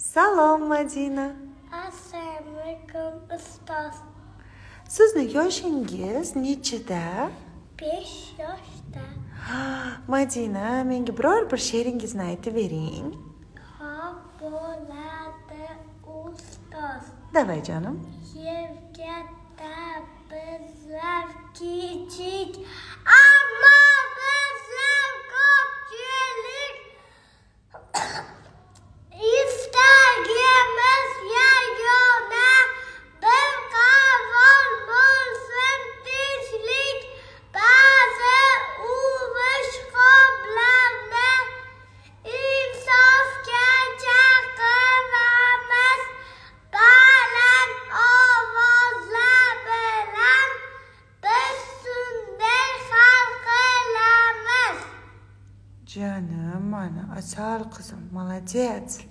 Salom, Madina. Assalomu alaykum, ustoz. Sizni yoshingiz nechida? 5 yoshda. Madina, menga biror bir she'ringizni aytib bering. Xo'p bo'ladi, ustoz. Davay jonim. Yer katta, bizlar kichik, ammo bizlar ko'pchilik. Istagimiz yagona, bir qavol bo'lsin tinchlik. Ba'zi uvish qoplarni insofga chaqiramiz, baland ovozlar bilan biz shunday hal qilamiz. Jonim, mana asal qizim, молодец.